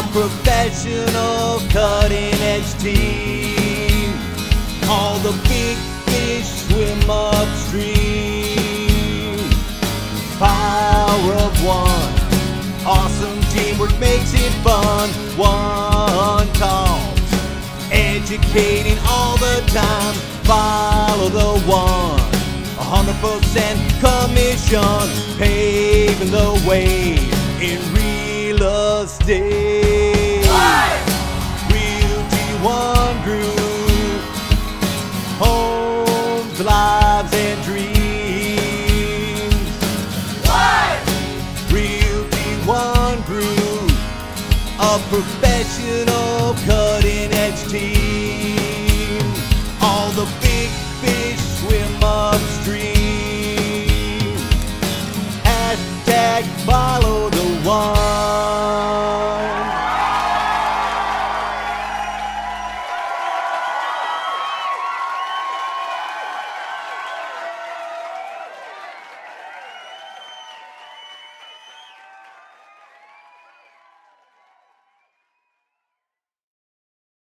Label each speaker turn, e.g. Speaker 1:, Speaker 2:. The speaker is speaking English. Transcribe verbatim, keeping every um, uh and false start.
Speaker 1: professional cutting-edge team. All the big fish swim upstream. Power of one, awesome teamwork makes it fun. One talks, educating all the time. Follow the one, a hundred percent commission, paving the way in real estate.
Speaker 2: Live!
Speaker 1: Realty One Group, homes, lives, and dreams.
Speaker 2: Live!
Speaker 1: Realty One Group, a professional cutting-edge team.